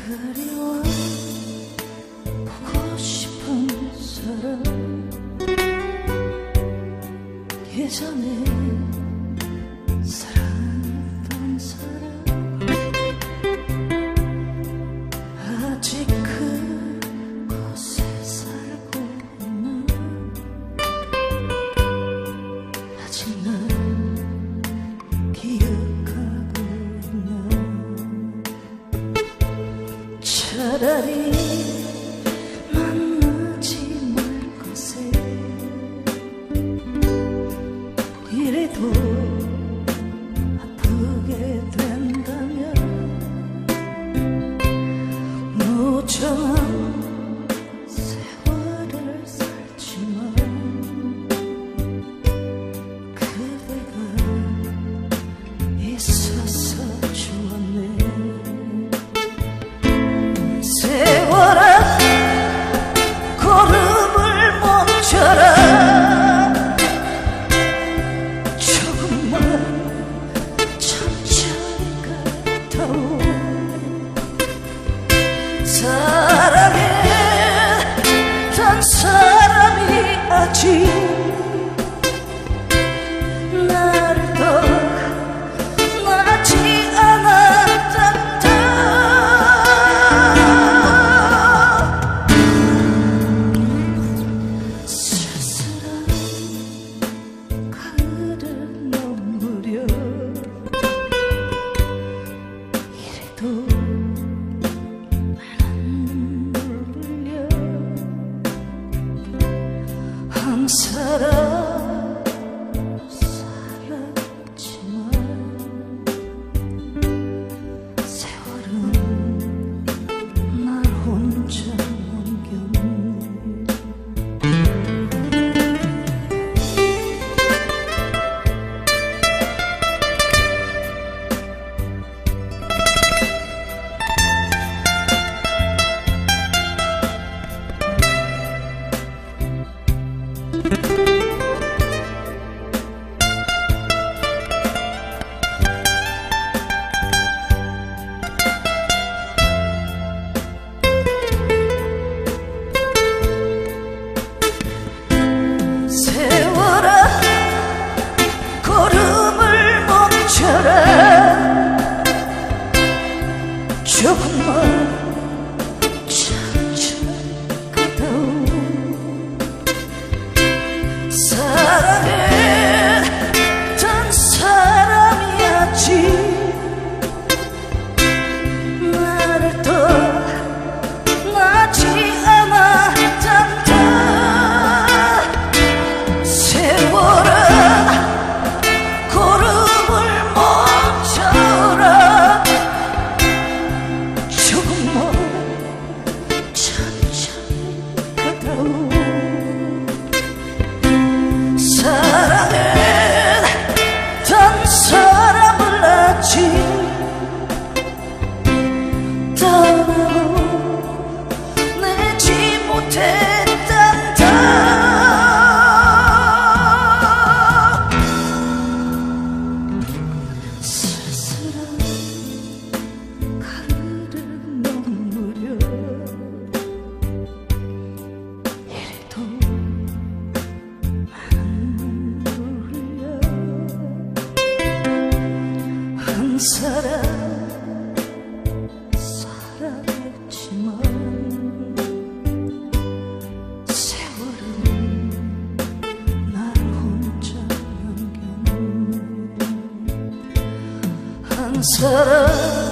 그리워 보고 싶은 사람, 예전에 사랑했던 사람, 아직 그곳에 살고 있는, 아직 날 기억하고 있는. 차라리 만나지 말 것에, 이래도 아프게 된다면 무정한 세월을 살지만 그대가 있어서 좋았네. 세월아 걸음을 멈춰라. 사랑했던 사람이 아직 나를 떠나지 않았단다. 쓸쓸한 가을을 넘으려 이래도 한 사람 살았지만 세월은 날 혼자 남겼네. 세월아 걸음을 멈춰라. 조금만 천천히 가다오. 사랑했던 사람이 아직 나를 떠나지 않았단다. 세월아 걸음을 멈춰라. 조금만 천천히 가다오. 사랑했던 사람을 아직 떠나보내지 못했단다. 쓸쓸한 가을을 넘으려 이래도 한 사람 살아있지만 세월은 날 혼자 남겼네. 한 사람